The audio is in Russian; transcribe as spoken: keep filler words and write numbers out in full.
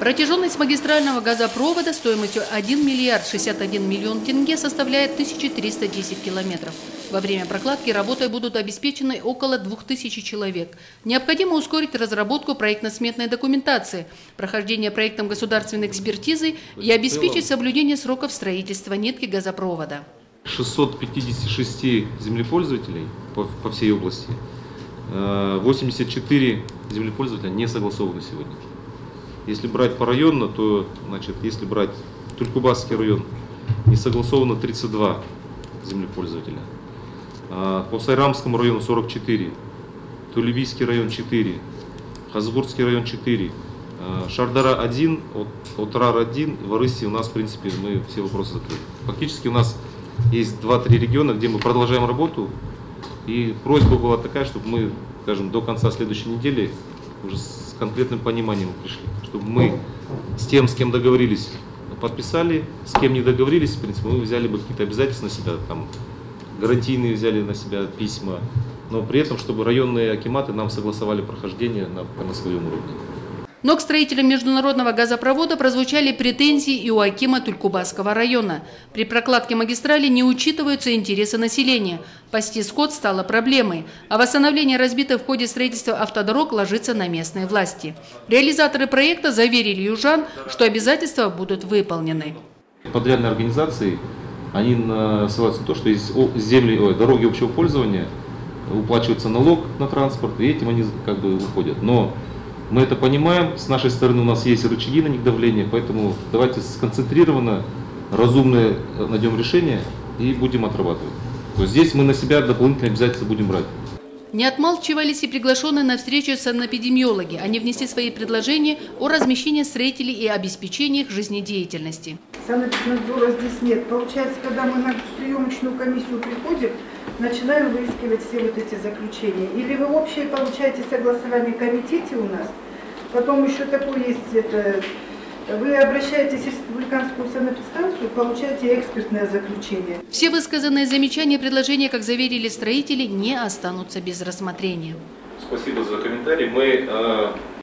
Протяженность магистрального газопровода стоимостью один миллиард шестьдесят один миллион тенге составляет тысяча триста десять километров. Во время прокладки работой будут обеспечены около двух тысяч человек. Необходимо ускорить разработку проектно-сметной документации, прохождение проектом государственной экспертизы и обеспечить соблюдение сроков строительства нитки газопровода. шестьсот пятьдесят шесть землепользователей по, по всей области, восемьдесят четыре землепользователя не согласованы сегодня. Если брать порайонно, то, значит, если брать Тулькубасский район, не согласовано тридцать два землепользователя. По Сайрамскому району сорок четыре, Тулебийский район четыре, Хазгурский район четыре, Шардара один, Отрар один, в Арыси у нас, в принципе, мы все вопросы закрыли. Фактически у нас есть два-три региона, где мы продолжаем работу, и просьба была такая, чтобы мы, скажем, до конца следующей недели уже с конкретным пониманием пришли, чтобы мы с тем, с кем договорились, подписали, с кем не договорились, в принципе, мы взяли бы какие-то обязательства на себя, там, гарантийные взяли на себя письма, но при этом, чтобы районные акиматы нам согласовали прохождение на, на своем уровне. Но к строителям международного газопровода прозвучали претензии и у акима Тулькубасского района. При прокладке магистрали не учитываются интересы населения. Пасти скот стало проблемой, а восстановление разбитых в ходе строительства автодорог ложится на местные власти. Реализаторы проекта заверили южан, что обязательства будут выполнены. Подрядные организации, они ссылаются на то, что из земли, ой, дороги общего пользования уплачивается налог на транспорт, и этим они как бы выходят. Но мы это понимаем, с нашей стороны у нас есть рычаги на них давления, поэтому давайте сконцентрированно, разумно найдем решение и будем отрабатывать. То есть здесь мы на себя дополнительные обязательства будем брать. Не отмалчивались и приглашенные на встречу санэпидемиологи. Они внесли свои предложения о размещении строителей и обеспечении их жизнедеятельности. Санэпиднадзора здесь нет. Получается, когда мы на приемочную комиссию приходим, начинаем выискивать все вот эти заключения. Или вы общее получаете согласование в комитете у нас, потом еще такое есть, это, вы обращаетесь в республиканскую санэпидстанцию, получаете экспертное заключение. Все высказанные замечания и предложения, как заверили строители, не останутся без рассмотрения. Спасибо за комментарий. Мы